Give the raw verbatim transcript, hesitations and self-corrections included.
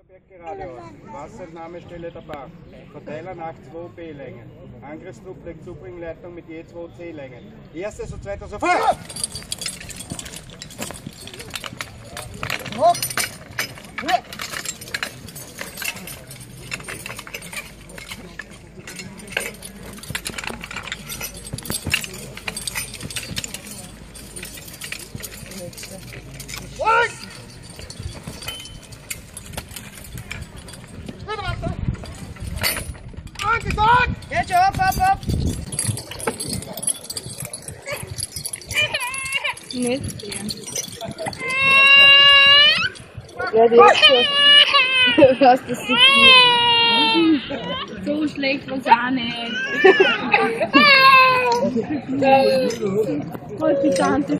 Geradeaus. Wasserentnahmestelle der Bach. Verteiler nach zwei B-Längen. Angriffsduplex Zubringleitung mit je zwei C-Längen. Erstes und zweites sofort! Hopp! What? Jetzt schon, ab, ab, ab! Nicht gern. Ja, die ist schon. Was, das sieht nicht. So schlecht war's auch nicht. Voll pikant.